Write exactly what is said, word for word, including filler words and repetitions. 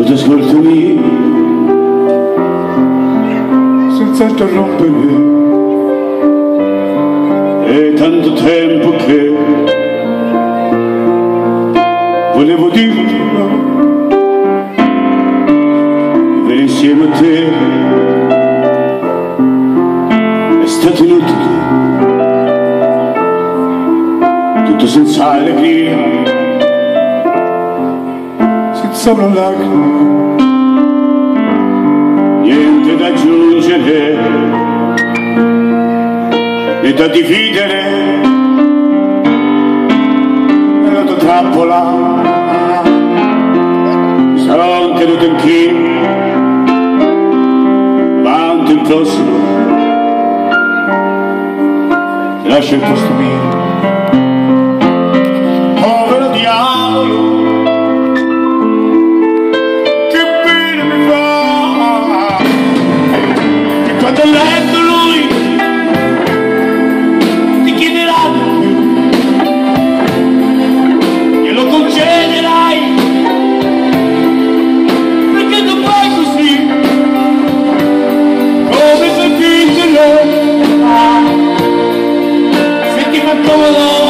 ti ascoltami senza interrompere. È tanto tempo che volevo dirtelo, vivere insieme a te è stato inutile, tutto senza allegria, senza una lacrima, niente da aggiungere e da dividere nella tua trappola. Mi sarò tenuto anch'io davanti il prossimo, ti lascio il posto mio. Povero diavolo, che pena mi fa, e quando ho letto lui ti chiederà di più, glielo concederai, perché tu fai così, come se fingerlo, se ti fa comodo.